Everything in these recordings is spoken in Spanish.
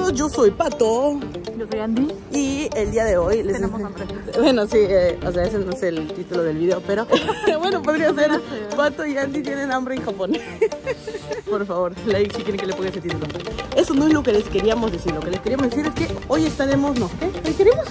amigos, yo soy Pato. Yo soy Andy. Y el día de hoy les tenemos hambre. Bueno, sí, o sea, ese no es el título del video, pero bueno, podría ser Pato y Andy tienen hambre en Japón. Por favor, like si quieren que le ponga ese título. Eso no es lo que les queríamos decir. Lo que les queríamos decir es que hoy estaremos... No, ¿qué? ¿Qué queremos?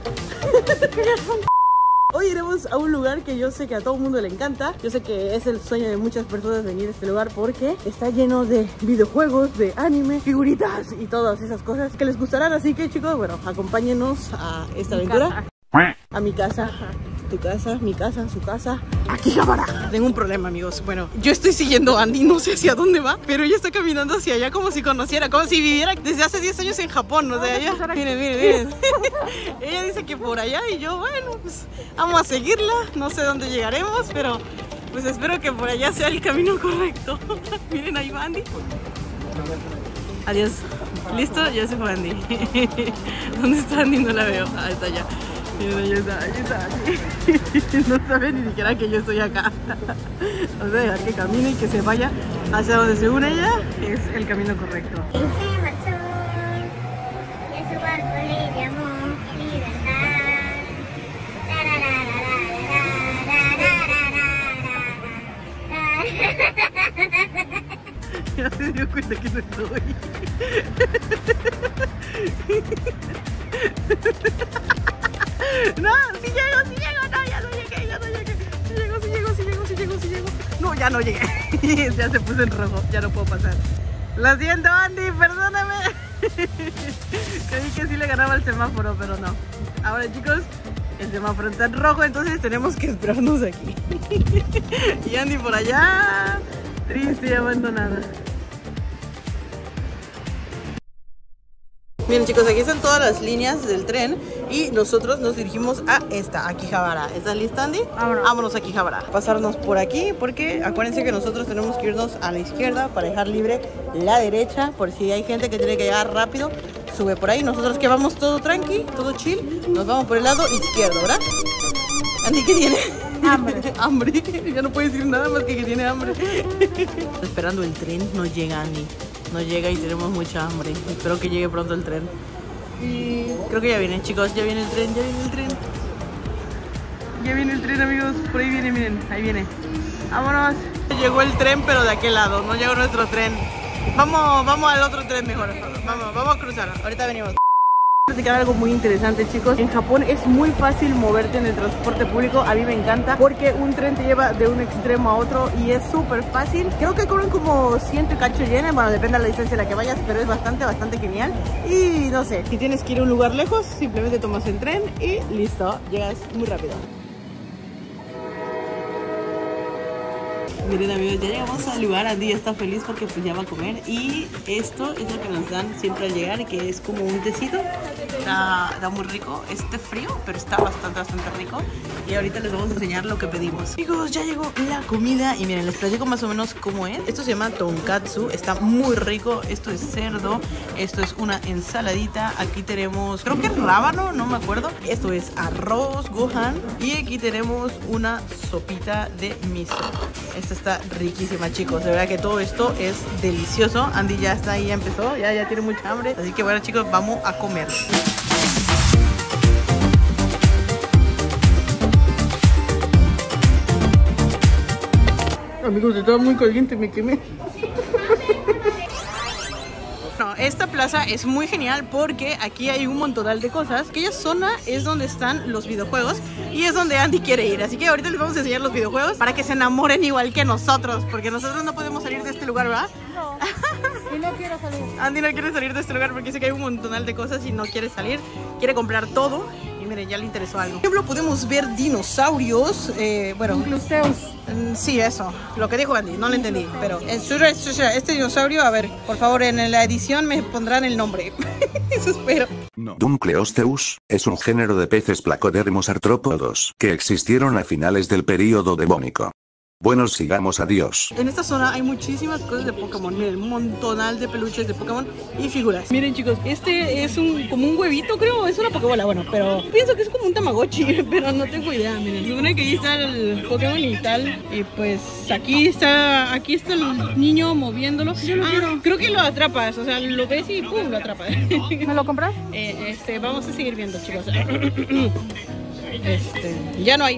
Hoy iremos a un lugar que yo sé que a todo el mundo le encanta. Yo sé que es el sueño de muchas personas venir a este lugar porque está lleno de videojuegos, de anime, figuritas y todas esas cosas que les gustarán. Así que chicos, bueno, acompáñenos a esta aventura. A mi casa, tu casa, mi casa, su casa, Akihabara. Tengo un problema, amigos. Bueno, yo estoy siguiendo a Andy, no sé hacia dónde va, pero ella está caminando hacia allá como si conociera, como si viviera desde hace 10 años en Japón, o sea, ella... Miren, miren, miren. Ella dice que por allá y yo, bueno, pues vamos a seguirla. No sé dónde llegaremos, pero pues espero que por allá sea el camino correcto. Miren, ahí va Andy. Adiós. ¿Listo? Ya se fue Andy. ¿Dónde está Andy? No la veo. Ah, está allá. Miren, ahí está. No sabe ni siquiera que yo estoy acá. Vamos a dejar que camine y que se vaya hacia donde según ella es el camino correcto. Ya se dio cuenta que no estoy. No, si llego, no, ya no llegué. Si llego. No, ya no llegué. Ya se puso en rojo, ya no puedo pasar. Lo siento, Andy, perdóname. Creí que sí le ganaba el semáforo, pero no. Ahora, chicos, el semáforo está en rojo, entonces tenemos que esperarnos aquí. Y Andy por allá, triste y abandonada. Miren chicos, aquí están todas las líneas del tren y nosotros nos dirigimos a esta, Akihabara. ¿Estás lista, Andy? Vámonos a Akihabara. Pasarnos por aquí porque acuérdense que nosotros tenemos que irnos a la izquierda para dejar libre la derecha. Por si hay gente que tiene que llegar rápido, sube por ahí. Nosotros que vamos todo tranqui, todo chill, nos vamos por el lado izquierdo, ¿verdad? Andy, ¿qué tiene? Hambre. Hambre. Ya no puede decir nada más que tiene hambre. Esperando el tren, no llega Andy. No llega y tenemos mucha hambre. Espero que llegue pronto el tren. Y creo que ya viene, chicos. Ya viene el tren. Ya viene el tren, amigos. Por ahí viene, miren. Ahí viene. Vámonos. Llegó el tren, pero de aquel lado. No llegó nuestro tren. Vamos al otro tren mejor. Vamos a cruzar. Ahorita venimos. Platicar algo muy interesante, chicos. En Japón es muy fácil moverte en el transporte público. A mí me encanta porque un tren te lleva de un extremo a otro y es súper fácil. Creo que cobran como 100 y cacho yenes. Bueno, depende de la distancia a la que vayas, pero es bastante genial. Y no sé, si tienes que ir a un lugar lejos, simplemente tomas el tren y listo, llegas muy rápido. Miren, amigos, ya llegamos al lugar. Andy está feliz porque pues ya va a comer. Y esto es lo que nos dan siempre al llegar, que es como un tecito. Está muy rico. Este frío, pero está bastante rico. Y ahorita les vamos a enseñar lo que pedimos. Chicos, ya llegó la comida. Y miren, les platico más o menos cómo es. Esto se llama tonkatsu. Está muy rico. Esto es cerdo. Esto es una ensaladita. Aquí tenemos, creo que rábano, no me acuerdo. Esto es arroz, gohan. Y aquí tenemos una sopita de miso. Esta está riquísima, chicos. De verdad que todo esto es delicioso. Andy ya está ahí, ya empezó. Ya tiene mucha hambre. Así que bueno, chicos, vamos a comer. Amigos, estaba muy caliente, me quemé. No, esta plaza es muy genial porque aquí hay un montonal de cosas. Aquella zona es donde están los videojuegos y es donde Andy quiere ir. Así que ahorita les vamos a enseñar los videojuegos para que se enamoren igual que nosotros, porque nosotros no podemos salir de este lugar, ¿verdad? No, y no quiero salir. Andy no quiere salir de este lugar porque dice que hay un montonal de cosas y no quiere salir. Quiere comprar todo. Y miren, ya le interesó algo. Por ejemplo, podemos ver dinosaurios. Bueno, Gluteus. Sí, eso. Lo que dijo Andy, no lo entendí. Pero este dinosaurio, a ver, por favor, en la edición me pondrán el nombre. Eso espero. Dunkleosteus es un género de peces placodérrimos artrópodos que existieron a finales del período devónico. Bueno, sigamos, adiós. En esta zona hay muchísimas cosas de Pokémon. Miren, un montonal de peluches de Pokémon y figuras. Miren, chicos, este es como un huevito, creo. Es una Pokébola, bueno, pero pienso que es como un Tamagotchi, pero no tengo idea. Miren, supone que ahí está el Pokémon y tal. Y pues aquí está el niño moviéndolo. Yo lo quiero. Creo que lo atrapas, o sea, lo ves y pum, lo atrapas. ¿Me lo compras? Vamos a seguir viendo, chicos. Ya no hay.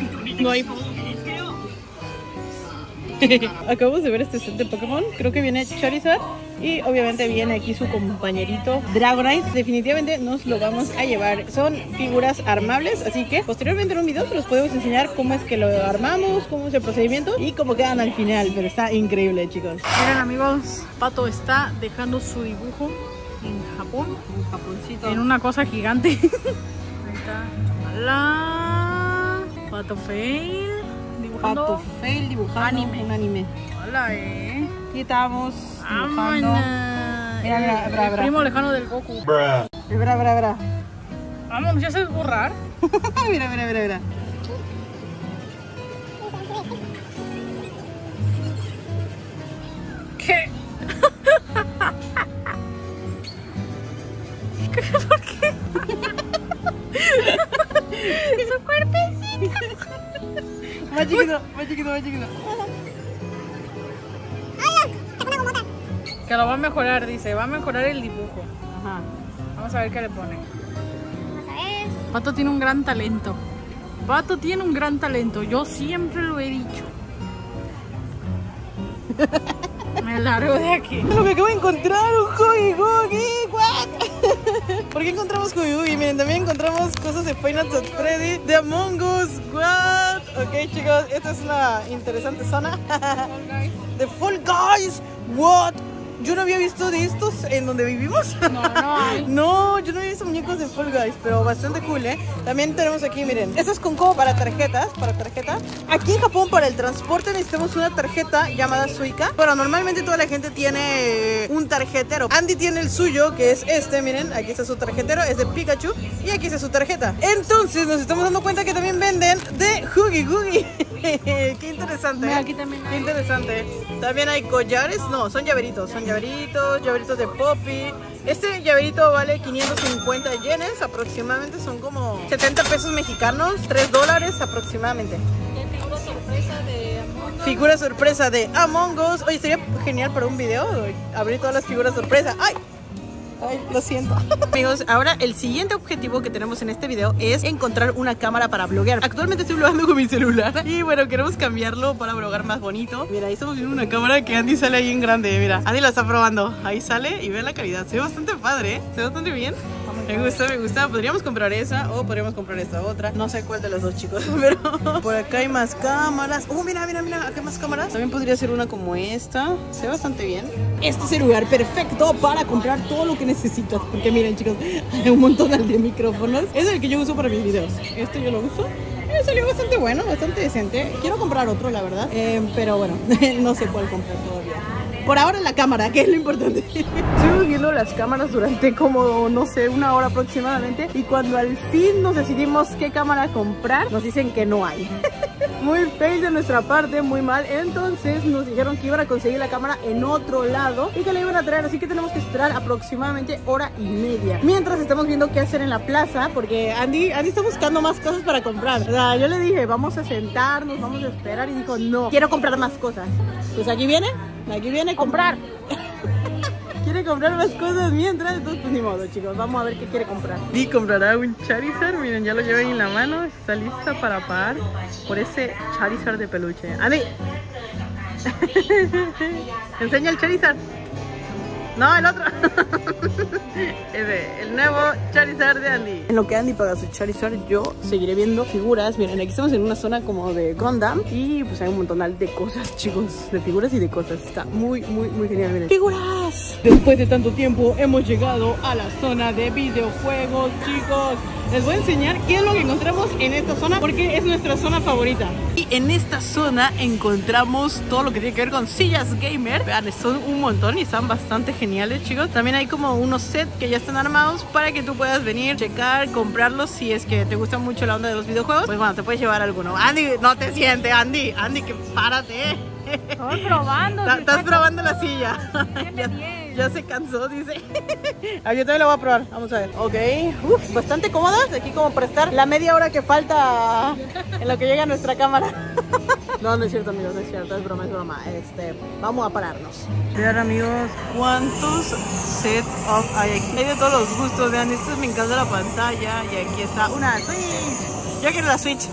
Acabamos de ver este set de Pokémon. Creo que viene Charizard y obviamente viene aquí su compañerito Dragonite. Definitivamente nos lo vamos a llevar. Son figuras armables, así que posteriormente en un video se los podemos enseñar cómo es que lo armamos, cómo es el procedimiento y cómo quedan al final. Pero está increíble, chicos. Miren, amigos, Pato está dejando su dibujo en Japón. Un japoncito. En una cosa gigante. Ahí está. Hola. Pato Fail. Pato Fail dibujando un anime. Hola, Aquí estamos dibujando. Mira, el primo lejano del Goku. Bra. Vámonos, ya sabes borrar. Mira. ¿Qué? ¿Por qué? Su cuerpecito. Más chiquito. Que lo va a mejorar, dice. Va a mejorar el dibujo. Ajá. Vamos a ver qué le pone. Vamos a ver. Pato tiene un gran talento. Yo siempre lo he dicho. Me largo de aquí. Lo que acabo de encontrar, un Huggy Wuggy. ¿What? ¿Por qué encontramos Huggy Wuggy? Miren, también encontramos cosas de Five Nights at Freddy, de Among Us. What? Ok, chicos, esta es una interesante zona. De Fall Guys. What? Yo no había visto de estos en donde vivimos. No hay. No, yo no había visto muñecos de Fall Guys, pero bastante cool, ¿eh? También tenemos aquí, miren, esto es con como para tarjetas, Aquí en Japón para el transporte necesitamos una tarjeta llamada Suica, pero normalmente toda la gente tiene un tarjetero. Andy tiene el suyo, que es este, miren, aquí está su tarjetero, es de Pikachu, y aquí está su tarjeta. Entonces nos estamos dando cuenta que también venden de Huggy Wuggy. Qué interesante. Mira, aquí también hay. Qué interesante. También hay collares, no, son llaveritos de Poppy. Este llaverito vale 550 yenes aproximadamente, son como 70 pesos mexicanos, $3 aproximadamente. Figura sorpresa de Among Us. Oye, sería genial para un video abrir todas las figuras sorpresa. ¡Ay! Lo siento. Amigos, ahora el siguiente objetivo que tenemos en este video es encontrar una cámara para bloguear. Actualmente estoy vlogando con mi celular y bueno, queremos cambiarlo para bloguear más bonito. Mira, ahí estamos viendo una cámara que Andy sale ahí en grande. Mira, Andy la está probando. Ahí sale y vean la calidad. Se ve bastante padre, ¿eh? Se ve bastante bien. Me gusta. Podríamos comprar esa o podríamos comprar esta otra. No sé cuál de las dos, chicos. Pero por acá hay más cámaras. Mira. Acá hay más cámaras. También podría ser una como esta. Se ve bastante bien. Este es el lugar perfecto para comprar todo lo que necesitas. Porque miren, chicos, hay un montón de micrófonos. Es el que yo uso para mis videos. Este yo lo uso. Salió bastante bueno, bastante decente. Quiero comprar otro, la verdad. Pero bueno, no sé cuál comprar todavía. Por ahora la cámara, que es lo importante. Estuvimos viendo las cámaras durante como, no sé, una hora aproximadamente. Y cuando al fin nos decidimos qué cámara comprar, nos dicen que no hay. Muy fail de nuestra parte, muy mal. Entonces nos dijeron que iban a conseguir la cámara en otro lado y que la iban a traer, así que tenemos que esperar aproximadamente hora y media. Mientras estamos viendo qué hacer en la plaza, porque Andy está buscando más cosas para comprar. O sea, yo le dije, vamos a sentarnos, vamos a esperar, y dijo, no, quiero comprar más cosas. Pues aquí viene a comprar. Quiere comprar más cosas mientras, entonces pues ni modo, chicos, vamos a ver qué quiere comprar. Y comprará un Charizard, miren, ya lo lleva ahí en la mano, está lista para pagar por ese Charizard de peluche. ¡Andy! Enseña el Charizard. No, el otro. Ese, el nuevo Charizard de Andy. En lo que Andy paga su Charizard, yo seguiré viendo figuras. Miren, aquí estamos en una zona como de Gundam y pues hay un montón de cosas, chicos, de figuras y de cosas. Está muy genial, miren. ¡Figuras! Después de tanto tiempo hemos llegado a la zona de videojuegos, chicos. Les voy a enseñar qué es lo que encontramos en esta zona porque es nuestra zona favorita. Y en esta zona encontramos todo lo que tiene que ver con sillas gamer. Vean, son un montón y están bastante geniales, chicos. También hay como unos sets que ya están armados para que tú puedas venir, checar, comprarlos si es que te gusta mucho la onda de los videojuegos. Pues bueno, te puedes llevar alguno. Andy, no te sientes, Andy, que párate. Estoy probando. Estás probando la silla. Ya se cansó, dice. Yo también la voy a probar, vamos a ver. Ok, bastante cómodas. Aquí como para estar la media hora que falta en lo que llega nuestra cámara. No, no es cierto, amigos, no es cierto, es broma, es broma. Vamos a pararnos. Vean, amigos, cuántos sets hay aquí. Hay de todos los gustos, vean, esto me encanta la pantalla. Y aquí está una Switch. Yo quiero la Switch.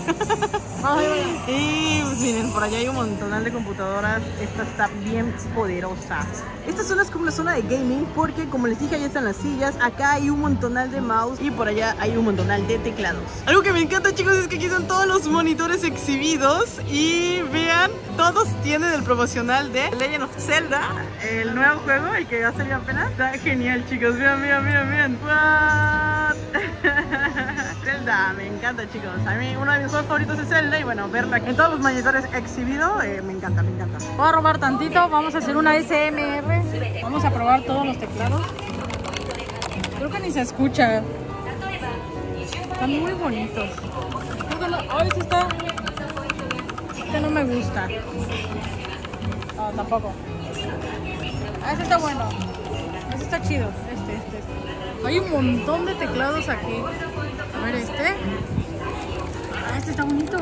Y pues miren, por allá hay un montón de computadoras. Esta está bien poderosa. Esta zona es como una zona de gaming porque, como les dije, allá están las sillas. Acá hay un montonal de mouse y por allá hay un montonal de teclados. Algo que me encanta, chicos, es que aquí están todos los monitores exhibidos. Y vean, todos tienen el promocional de Legend of Zelda, el nuevo juego, el que va a salir apenas. Está genial, chicos. Vean, vean, vean, vean. What? Zelda, me encanta, chicos. A mí uno de mis juegos favoritos es Zelda y bueno, verla en todos los monitores exhibidos, me encanta, me encanta. Voy a robar tantito, vamos a hacer una SMR. Vamos a probar todos los teclados. Creo que ni se escucha. Están muy bonitos. Ay, este está... Este no me gusta. No, tampoco. Este está bueno. Este está chido. Este. Hay un montón de teclados aquí. A ver, este. Este está bonito.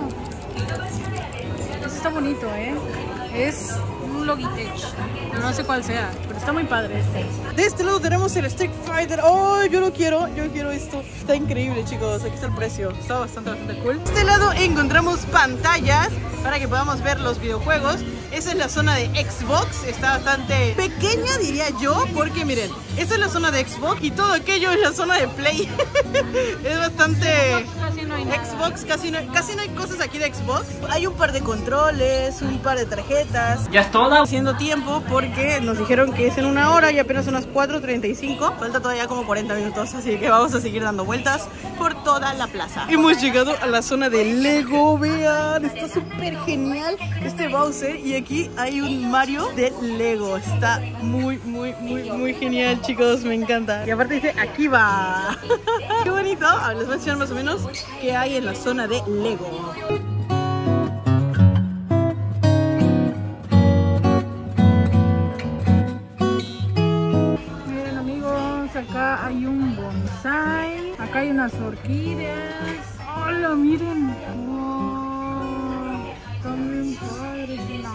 Este está bonito, Es un Logitech. No sé cuál sea, pero está muy padre este. De este lado tenemos el Street Fighter. ¡Oh, yo lo quiero! Yo quiero esto. Está increíble, chicos. Aquí está el precio. Está bastante cool. De este lado encontramos pantallas para que podamos ver los videojuegos. Esa es la zona de Xbox. Está bastante pequeña, diría yo, porque miren, esta es la zona de Xbox y todo aquello es la zona de Play. Es bastante... Casi no hay nada. Xbox, casi no hay cosas aquí de Xbox. Hay un par de controles, un par de tarjetas. Ya es todo. Haciendo tiempo porque nos dijeron que es en una hora y apenas son las 4:35. Falta todavía como 40 minutos, así que vamos a seguir dando vueltas por toda la plaza. Hemos llegado a la zona de Lego, vean, está súper genial este Bowser y aquí hay un Mario de Lego. Está muy genial, chicos, me encanta. Y aparte dice, aquí va. Qué bonito. A ver, les voy a enseñar más o menos qué hay en la zona de Lego. Miren, amigos, acá hay un bonsai. Acá hay unas orquídeas. ¡Hola, miren! ¡Wow! Están bien padres. Una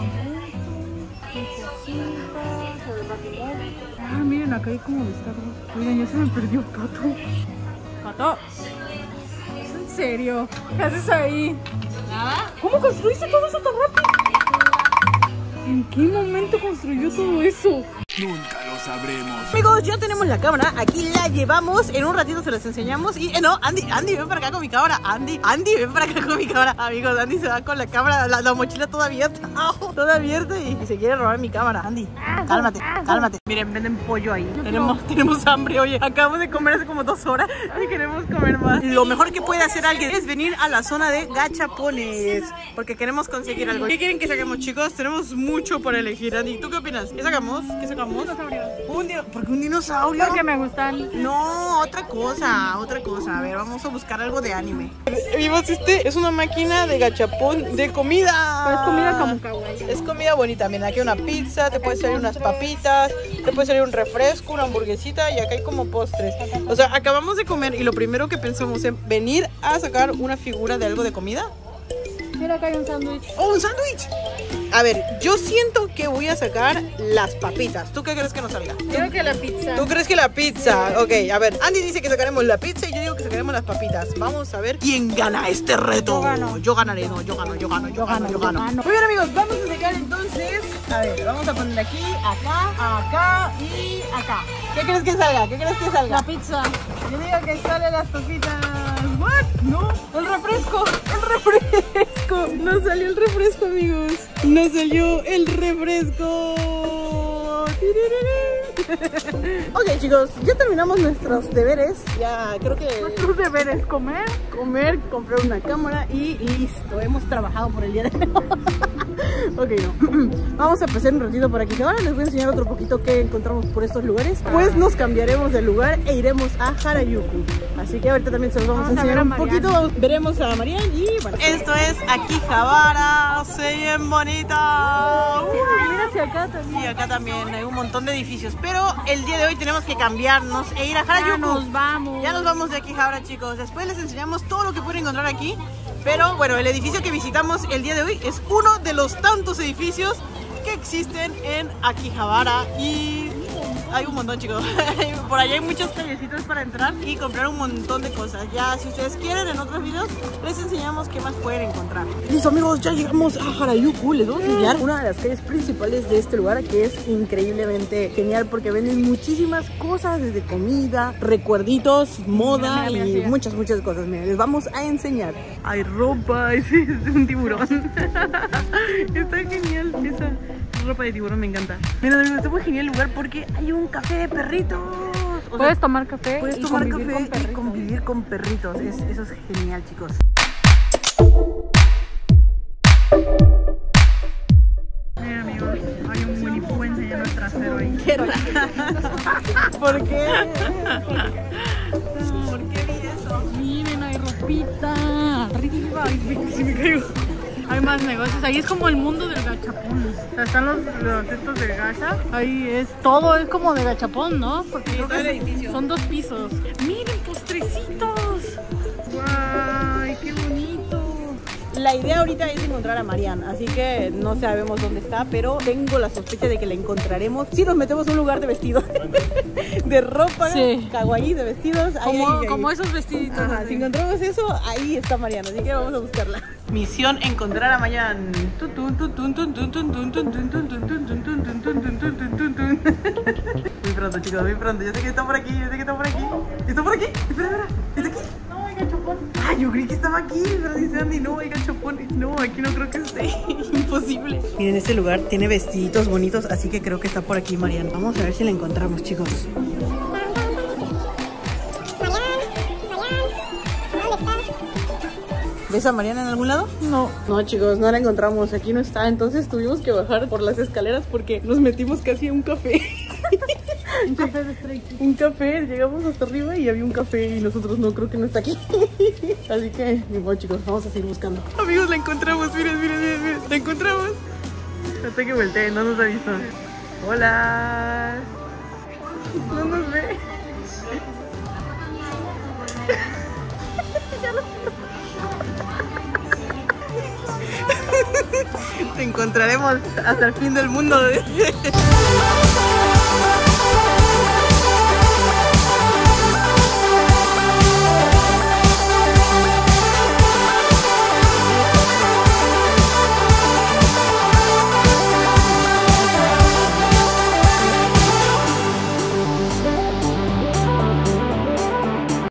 moto, miren, acá hay como de Star Wars. Miren, ya se me perdió Pato. Pato, ¿es en serio? ¿Qué haces ahí? ¿Nada? ¿Cómo construiste todo eso tan rápido? ¿En qué momento construyó todo eso? Nunca lo sabremos. Amigos, ya tenemos la cámara, aquí la llevamos, en un ratito se las enseñamos y no, Andy, ven para acá con mi cámara, Andy, ven para acá con mi cámara. Amigos, Andy se va con la cámara, la mochila toda abierta, toda abierta y se quiere robar mi cámara. Andy, cálmate. Miren, venden pollo ahí, tenemos hambre, oye, acabamos de comer hace como 2 horas y queremos comer más. Lo mejor que puede hacer alguien es venir a la zona de gachapones, porque queremos conseguir algo. ¿Qué quieren que saquemos, chicos? Tenemos mucho por elegir. Andy, ¿tú qué opinas? ¿Qué sacamos? ¿Por qué un dinosaurio? Porque me gustan. No, otra cosa. A ver, vamos a buscar algo de anime. Vimos, es una máquina de gachapón de comida. Pero es comida como kawaii. Es comida bonita. Mira, aquí hay una pizza, te puede salir unas papitas, te puede salir un refresco, una hamburguesita y acá hay como postres. O sea, acabamos de comer y lo primero que pensamos es venir a sacar una figura de algo de comida. Mira, acá hay un sándwich. ¡Oh, un sándwich! A ver, yo siento que voy a sacar las papitas. ¿Tú qué crees que nos salga? Creo que la pizza. ¿Tú crees que la pizza? Ok, a ver, Andy dice que sacaremos la pizza y yo digo que sacaremos las papitas. Vamos a ver quién gana este reto. Yo gano. Yo ganaré, no, yo gano. Muy bien, amigos, vamos a sacar entonces. A ver, vamos a poner aquí, acá y acá. ¿Qué crees que salga? La pizza. Yo digo que salen las papitas. ¿What? No, el refresco. No salió el refresco, amigos. No salió el refresco. Ok, chicos, ya terminamos nuestros deberes. Ya creo que... Nuestros deberes, comer, comprar una cámara y listo. Hemos trabajado por el día de hoy. Ok, no. Vamos a pasar un ratito por aquí. Ahora les voy a enseñar otro poquito que encontramos por estos lugares. Pues nos cambiaremos de lugar e iremos a Harajuku. Así que ahorita también se los vamos a enseñar un poquito. Veremos a Marian y bueno. Esto es Akihabara. Se ve bien bonita. mira hacia acá también. Y acá también hay un montón de edificios. Pero el día de hoy tenemos que cambiarnos e ir a Harajuku. Ya nos vamos. Ya nos vamos de Akihabara, chicos. Después les enseñamos todo lo que pueden encontrar aquí. Pero bueno, el edificio que visitamos el día de hoy es uno de los tantos edificios que existen en Akihabara y hay un montón, chicos. Por allá hay muchas callecitas para entrar y comprar un montón de cosas. Ya, si ustedes quieren, en otros videos les enseñamos qué más pueden encontrar. Listo, amigos, ya llegamos a Harajuku. Les vamos a enseñar una de las calles principales de este lugar, que es increíblemente genial porque venden muchísimas cosas, desde comida, recuerditos, moda y muchas cosas. Miren, les vamos a enseñar. Hay ropa, es un tiburón. Está genial esa ropa de tiburón, me encanta. Mira, está muy genial el lugar porque hay un café de perritos. O Puedes tomar café y convivir con perritos. Eso es genial, chicos. Mira, amigos, hay un Winnie Pooh enseñando el trasero ahí. ¿Por qué? ¿Por qué vi eso? Miren, hay ropita arriba. Ay, si me caigo. Hay más negocios, ahí es como el mundo del gachapón. O sea, están los estos del gacha. Ahí es todo, es como de gachapón, ¿no? Porque sí, todo el edificio. Son 2 pisos. Miren, postrecitos. ¡Guay! ¡Qué bonito! La idea ahorita es encontrar a Marian, así que no sabemos dónde está, pero tengo la sospecha de que la encontraremos si nos metemos a un lugar de vestidos. De ropa, sí. Kawaii, de vestidos. Como esos vestiditos. Ajá, si encontramos eso, ahí está Marian, así que vamos a buscarla. Misión: encontrar a Marian. Muy pronto, chicos, muy pronto. Yo sé que está por aquí, ¿Está por aquí? Espera, ¿está aquí? No, hay gachapón. Ah, yo creí que estaba aquí, pero dice Andy, no, hay gachapones. No, aquí no creo que esté. Imposible. Miren, este lugar tiene vestiditos bonitos, así que creo que está por aquí Marian. Vamos a ver si la encontramos, chicos. ¿Ves a Mariana en algún lado? No. No, chicos, no la encontramos. Aquí no está, entonces tuvimos que bajar por las escaleras porque nos metimos casi a un café. Un café de Stray Kids. Un café, llegamos hasta arriba y había un café y nosotros no, creo que no está aquí. Así que, bueno, chicos, vamos a seguir buscando. Amigos, la encontramos, miren. La encontramos. Hasta que volteé, no nos ha visto. Hola. No nos ve. Te encontraremos hasta el fin del mundo.